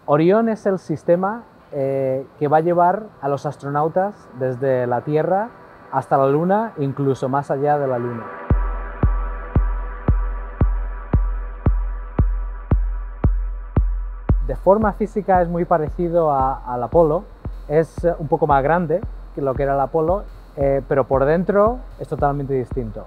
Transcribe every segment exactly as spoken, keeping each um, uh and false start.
Orión es el sistema eh, que va a llevar a los astronautas desde la Tierra hasta la Luna, incluso más allá de la Luna. De forma física es muy parecido a, al Apolo, es un poco más grande que lo que era el Apolo, eh, pero por dentro es totalmente distinto.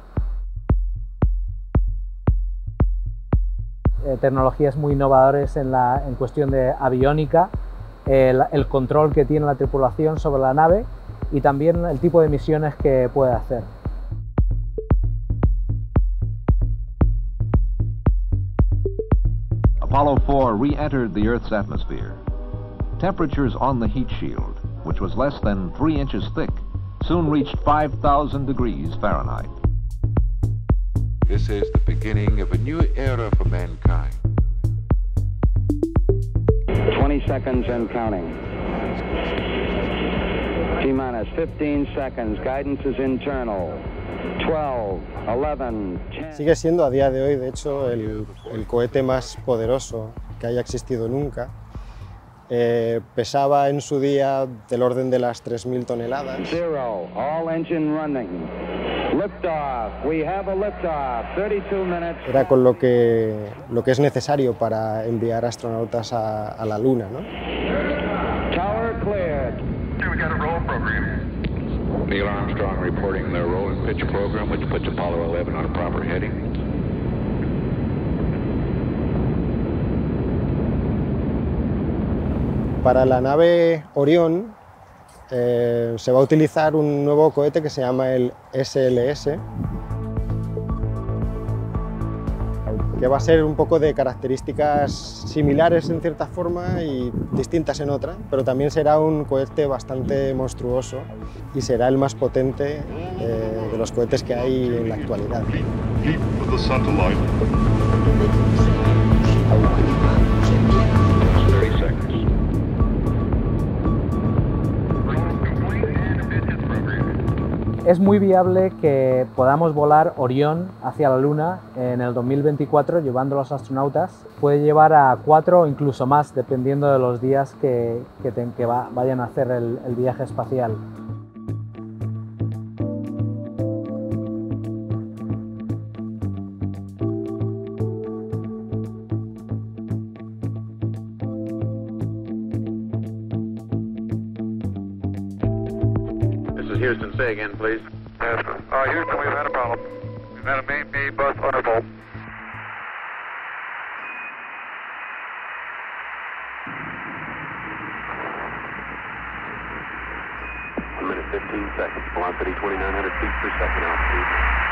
Eh, tecnologías muy innovadoras en, la, en cuestión de aviónica, el, el control que tiene la tripulación sobre la nave y también el tipo de misiones que puede hacer. Apollo four re-entered the Earth's atmosphere. Temperatures on the heat shield, which was less than three inches thick, soon reached five thousand degrees Fahrenheit. This is the beginning of a new era for mankind. twenty seconds and counting. T-minus fifteen seconds. Guidance is internal. twelve, eleven, ten. Sigue siendo a día de hoy, de hecho, el, el cohete más poderoso que haya existido nunca. Eh, pesaba en su día del orden de las tres mil toneladas. Zero, all engine running. Liftoff, we have a liftoff, thirty-two minutes. Era con lo que, lo que es necesario para enviar astronautas a, a la Luna, ¿no? Tower cleared. Okay, we got a roll program. Neil Armstrong reporting the roll and pitch program, which puts Apollo eleven on a proper heading. Para la nave Orión eh, se va a utilizar un nuevo cohete que se llama el S L S, que va a ser un poco de características similares en cierta forma y distintas en otra, pero también será un cohete bastante monstruoso y será el más potente eh, de los cohetes que hay en la actualidad. Es muy viable que podamos volar Orión hacia la Luna en el dos mil veinticuatro llevando a los astronautas. Puede llevar a cuatro o incluso más, dependiendo de los días que, que, te, que va, vayan a hacer el, el viaje espacial. Houston, say again, please. Yes, uh, Houston, we've had a problem. We've had a main B bus undervolt. One minute, fifteen seconds. Velocity twenty-nine hundred feet per second altitude.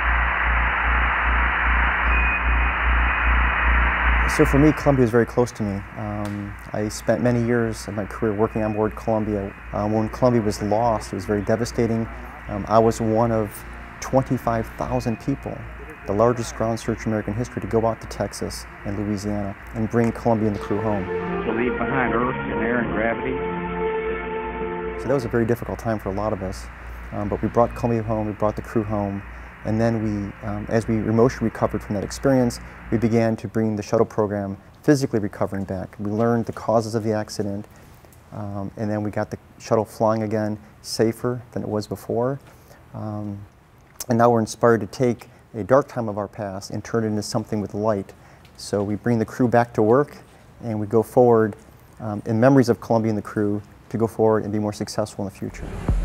So for me, Columbia is very close to me. Um, I spent many years of my career working on board Columbia. Um, when Columbia was lost, it was very devastating. Um, I was one of twenty-five thousand people, the largest ground search in American history, to go out to Texas and Louisiana and bring Columbia and the crew home. To leave behind Earth and air and gravity. So that was a very difficult time for a lot of us. Um, but we brought Columbia home, we brought the crew home, and then we, um, as we emotionally recovered from that experience, we began to bring the shuttle program physically recovering back. We learned the causes of the accident, um, and then we got the shuttle flying again, safer than it was before. Um, and now we're inspired to take a dark time of our past and turn it into something with light. So we bring the crew back to work, and we go forward um, in memories of Columbia and the crew to go forward and be more successful in the future.